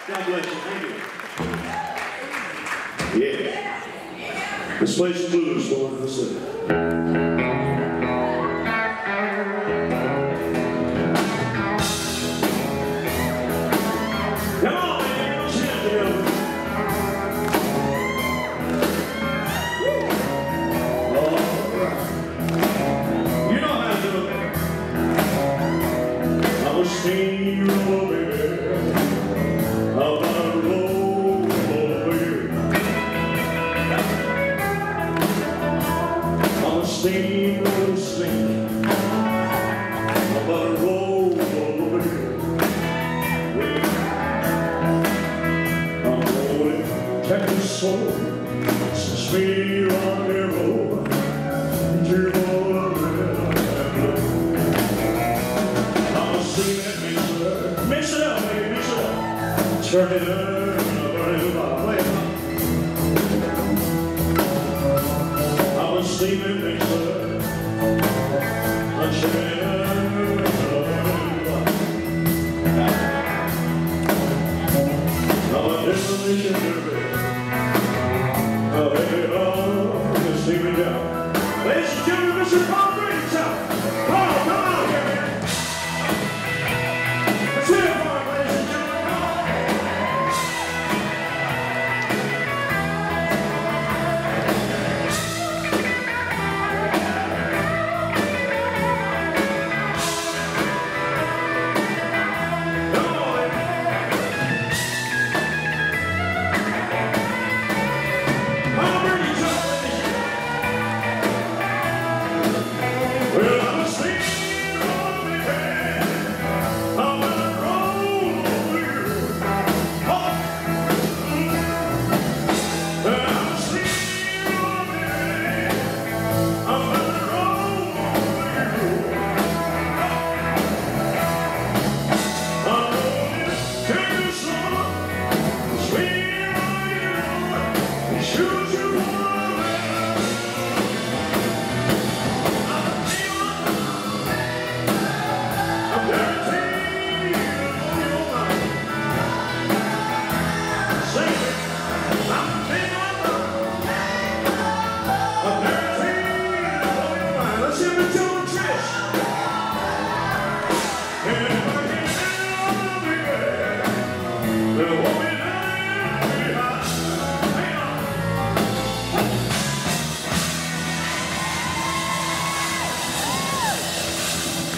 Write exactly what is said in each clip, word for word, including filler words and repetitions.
God bless you. Thank you. Yeah. Let's play some blues for us. Listen. Come on, man. Let's get together. All right. You know how to do it. I'm a steamroller, baby. I'm gonna roll over you. I'm a steamroller singing. I'm gonna roll over you. I'm rolling Texas soul, some speed on the road. You're gonna I'm a singing mixer. Mix it up, baby, mix it up. Turn it up, burn it up, play it up. I'm a steaming mixer. I'm turning it up, burn it up. I'm a demolition derby. Oh, hey, oh, just see me down. Ladies and gentlemen, Mister Paul Green, Paul, come on here, man. Let's hear it for him, ladies and gentlemen.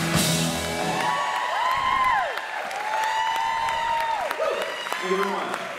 Thank you very much.